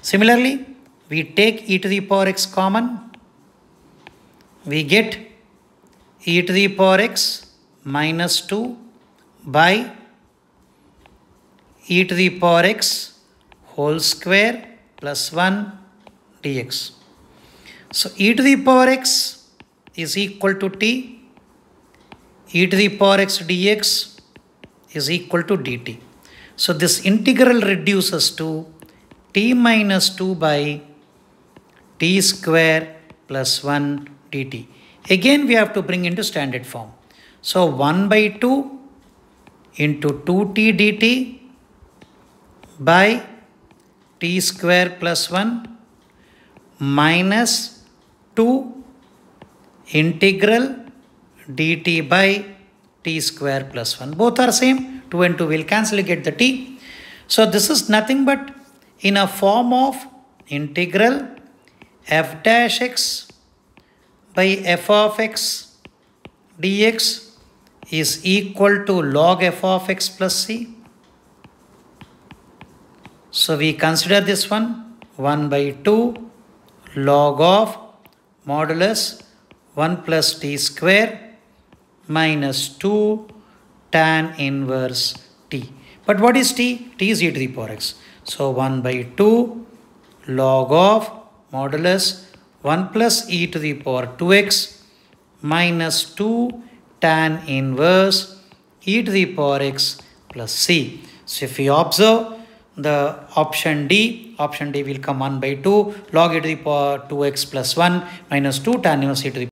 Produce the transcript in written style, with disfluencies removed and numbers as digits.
Similarly, we take e to the power x common. We get e to the power x minus 2 by e to the power x whole square plus 1 dx. So e to the power x is equal to t. E to the power x dx is equal to dt. So this integral reduces to t minus 2 by t square plus 1 dt. Again we have to bring into standard form. So 1 by 2 into 2t dt by t square plus 1 minus 2 integral dt by t square plus 1. Both are same. 2 and 2 will cancel, you get the t. So this is nothing but in a form of integral f dash x by f of x dx is equal to log f of x plus c. So we consider this one 1 by 2 log of modulus 1 plus t square minus 2 tan inverse t. But what is t? T is e to the power x. So 1 by 2 log of modulus 1 plus e to the power 2x minus 2 tan inverse e to the power x plus c. So if we observe the option D will come 1 by 2 log e to the power 2x plus 1 minus 2 tan inverse e to the